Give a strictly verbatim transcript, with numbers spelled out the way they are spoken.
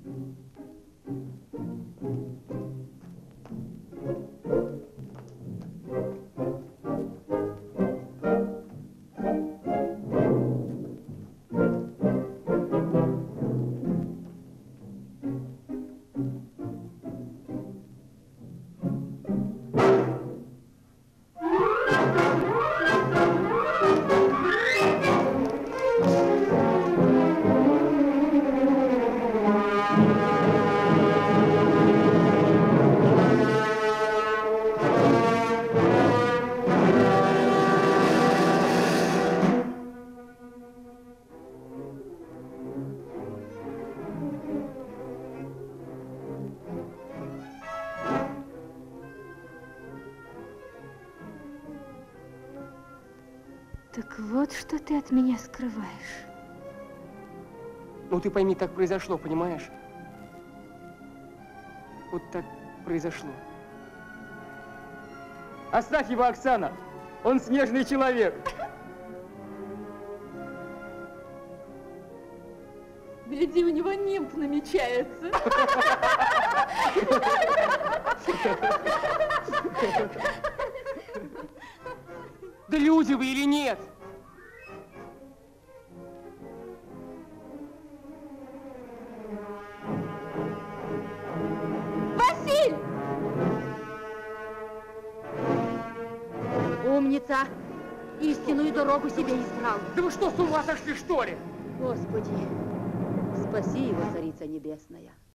Так вот, что ты от меня скрываешь. Ну, ты пойми, так произошло, понимаешь? Вот так произошло. Оставь его, Оксана! Он снежный человек! Гляди, у него нимб намечается. Да люди вы или нет? Василь! Умница! Истинную дорогу себе избрал. Да вы что, с ума сошли, что ли? Господи, спаси его, Царица Небесная.